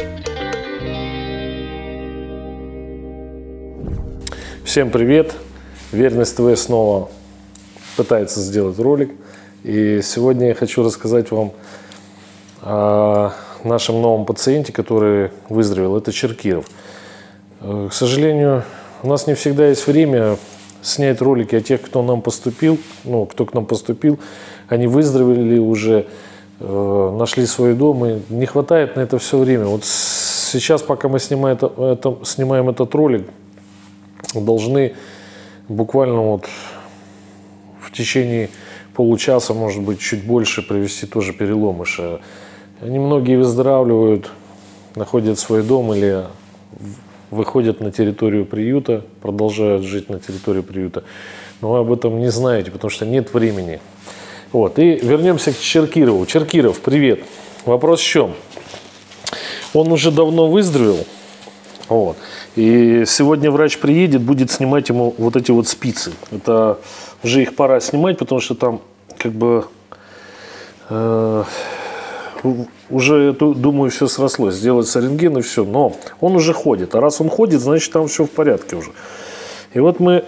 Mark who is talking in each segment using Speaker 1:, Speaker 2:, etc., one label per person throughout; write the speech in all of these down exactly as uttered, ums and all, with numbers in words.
Speaker 1: Всем привет! Верность ТВ снова пытается сделать ролик. И сегодня я хочу рассказать вам о нашем новом пациенте, который выздоровел. Это Черкиров. К сожалению, у нас не всегда есть время снять ролики о тех, кто нам поступил, ну, кто к нам поступил. Они выздоровели уже, э, нашли свой дом, и не хватает на это все время. Вот сейчас, пока мы снимаем, это, это, снимаем этот ролик, должны буквально вот в течение получаса, может быть, чуть больше привести тоже переломыша. Они многие выздоравливают, находят свой дом или выходят на территорию приюта, продолжают жить на территории приюта. Но вы об этом не знаете, потому что нет времени. Вот. И вернемся к Черкирову. Черкиров, привет. Вопрос в чем? Он уже давно выздоровел. Вот. И сегодня врач приедет, будет снимать ему вот эти вот спицы. Это уже их пора снимать, потому что там как бы э, уже, я думаю, все срослось. Сделать рентген и все. Но он уже ходит. А раз он ходит, значит там все в порядке уже. И вот мы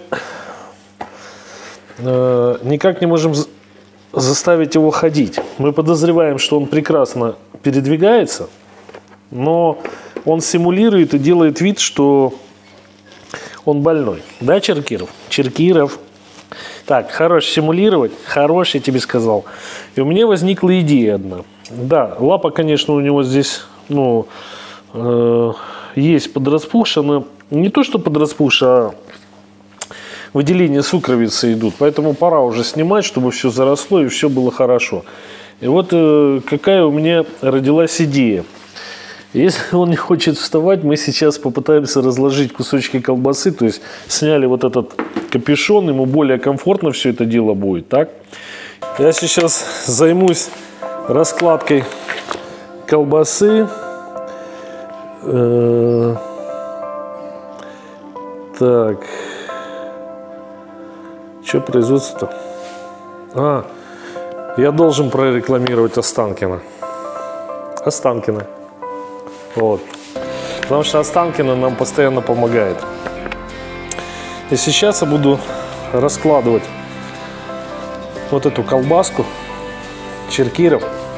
Speaker 1: э, никак не можем заставить его ходить. Мы подозреваем, что он прекрасно передвигается, но он симулирует и делает вид, что он больной. Да, Черкиров? Черкиров. Так, хорош симулировать. Хорош, я тебе сказал. И у меня возникла идея одна. Да, лапа, конечно, у него здесь, ну, э, есть подраспухшая, но не то, что подраспухшая, а выделения сукровицы идут. Поэтому пора уже снимать, чтобы все заросло и все было хорошо. И вот э, какая у меня родилась идея. Если он не хочет вставать, мы сейчас попытаемся разложить кусочки колбасы, то есть сняли вот этот капюшон, ему более комфортно все это дело будет, так? Я сейчас займусь раскладкой колбасы. Э-э- так, что производство-то? А, я должен прорекламировать Останкино. Останкино. Вот. Потому что Останкино нам постоянно помогает. И сейчас я буду раскладывать вот эту колбаску. Черкиров.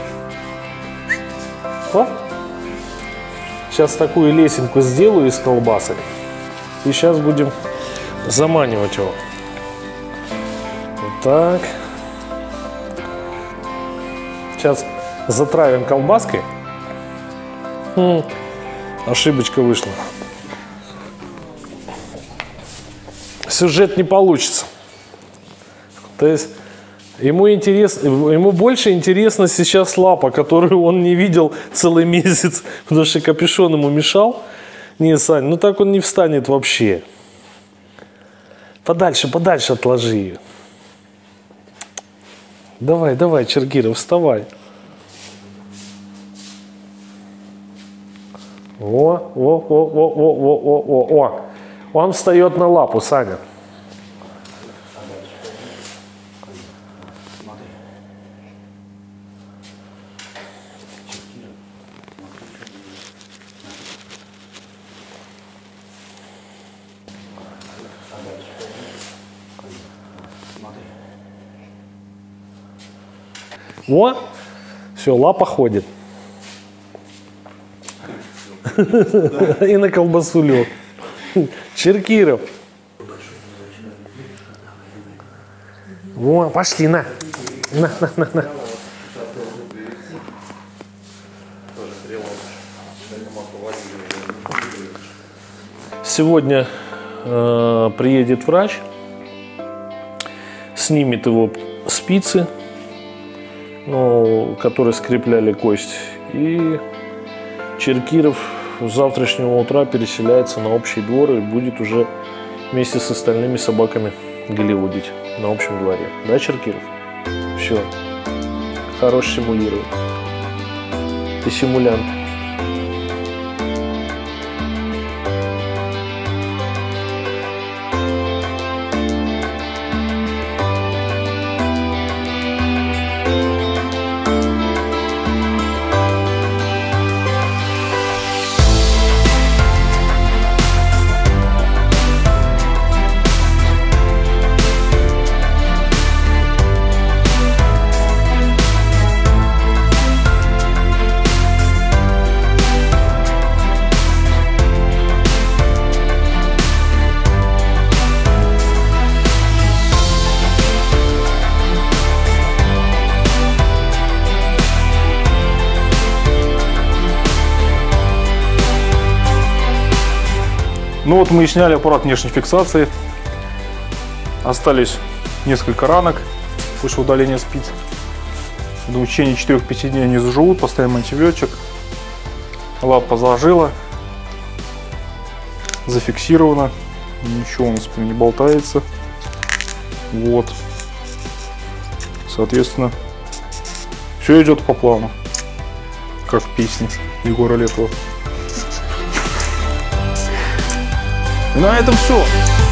Speaker 1: О! Сейчас такую лесенку сделаю из колбасы. И сейчас будем заманивать его. Вот так. Сейчас затравим колбаской. Хм, ошибочка вышла. Сюжет не получится. То есть ему интересно, ему больше интересна сейчас лапа, которую он не видел целый месяц, потому что капюшон ему мешал. Не, Сань, ну так он не встанет вообще. Подальше, подальше отложи ее. Давай, давай, Черкиров, вставай. О, о, о, о, о, о, о, о. Он встает на лапу, Саня. О, все, лапа ходит. И на колбасу лег. Черкиров. Во, пошли, на. На, на, на, на. Сегодня э, приедет врач, снимет его спицы, ну, которые скрепляли кость, и Черкиров с завтрашнего утра переселяется на общий двор и будет уже вместе с остальными собаками голливудить на общем дворе. Да, Черкиров? Все. Хорош симулировать. Ты симулянт.
Speaker 2: Ну вот мы и сняли аппарат внешней фиксации. Остались несколько ранок после удаления спиц. Думаю, в течение четырёх-пяти дней они заживут, поставим антибиотик. Лапа зажила, зафиксирована, ничего у нас не болтается. Вот. Соответственно, все идет по плану, как в песне Егора Летова. И на этом все.